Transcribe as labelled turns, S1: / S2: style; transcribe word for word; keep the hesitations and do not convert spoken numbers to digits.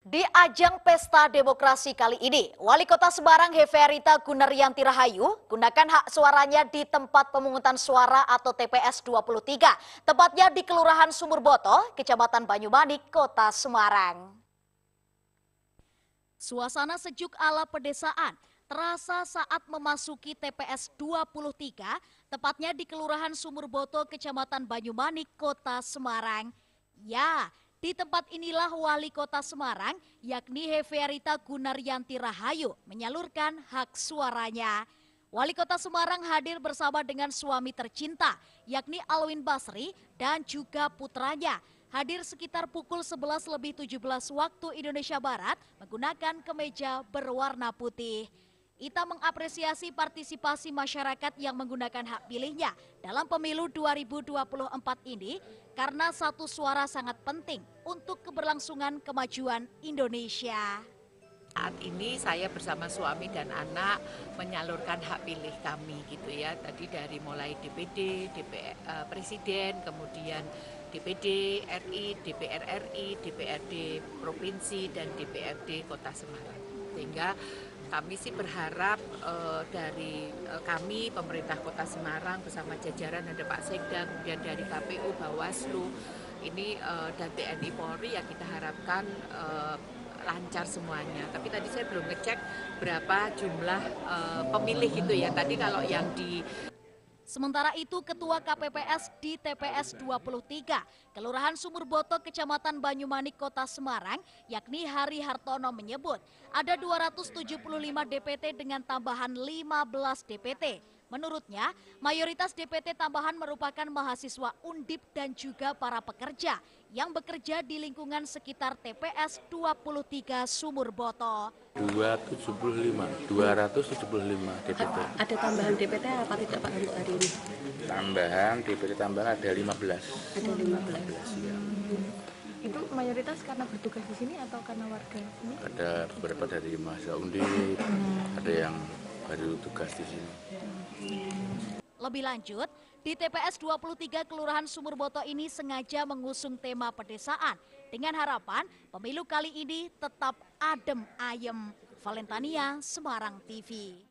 S1: Di ajang Pesta Demokrasi kali ini, Wali Kota Semarang Heferita Gunaryanti Rahayu gunakan hak suaranya di tempat pemungutan suara atau T P S dua puluh tiga, tepatnya di Kelurahan Sumurboto, Kecamatan Banyumanik, Kota Semarang. Suasana sejuk ala pedesaan terasa saat memasuki T P S dua puluh tiga, tepatnya di Kelurahan Sumurboto, Kecamatan Banyumanik, Kota Semarang. Ya, di tempat inilah Wali Kota Semarang, yakni Heferita Gunaryanti Rahayu, menyalurkan hak suaranya. Wali Kota Semarang hadir bersama dengan suami tercinta, yakni Alwin Basri dan juga putranya. Hadir sekitar pukul sebelas lebih tujuh belas waktu Indonesia Barat menggunakan kemeja berwarna putih. Ita mengapresiasi partisipasi masyarakat yang menggunakan hak pilihnya dalam pemilu dua ribu dua puluh empat ini karena satu suara sangat penting untuk keberlangsungan kemajuan Indonesia.
S2: Saat ini saya bersama suami dan anak menyalurkan hak pilih kami gitu ya. Tadi dari mulai D P D, D P R, uh, Presiden, kemudian D P D R I, D P R R I, D P R D Provinsi, dan D P R D Kota Semarang. Sehingga kami sih berharap uh, dari uh, kami pemerintah Kota Semarang bersama jajaran ada Pak Sekda, kemudian dari K P U, Bawaslu, ini uh, dan T N I Polri yang kita harapkan uh, lancar semuanya. Tapi tadi saya belum ngecek berapa jumlah uh, pemilih gitu ya. Tadi kalau yang di
S1: Sementara itu, Ketua K P P S di T P S dua puluh tiga, Kelurahan Sumurboto, Kecamatan Banyumanik, Kota Semarang, yakni Hari Hartono menyebut ada dua ratus tujuh puluh lima D P T dengan tambahan lima belas D P T. Menurutnya, mayoritas D P T tambahan merupakan mahasiswa Undip dan juga para pekerja yang bekerja di lingkungan sekitar T P S dua puluh tiga Sumurboto.
S3: dua ratus tujuh puluh lima, dua ratus tujuh puluh lima D P T.
S4: Ada tambahan D P T apa tidak Pak untuk hari ini?
S3: Tambahan D P T tambahan ada lima belas.
S4: Ada lima belas.
S3: Ya.
S5: Itu mayoritas karena bertugas di sini atau karena warga sini?
S3: Ada beberapa dari mahasiswa Undip, ada yang baru tugas di sini.
S1: Lebih lanjut, di T P S dua puluh tiga Kelurahan Sumurboto ini sengaja mengusung tema pedesaan dengan harapan pemilu kali ini tetap adem ayem. Valentania, Semarang T V.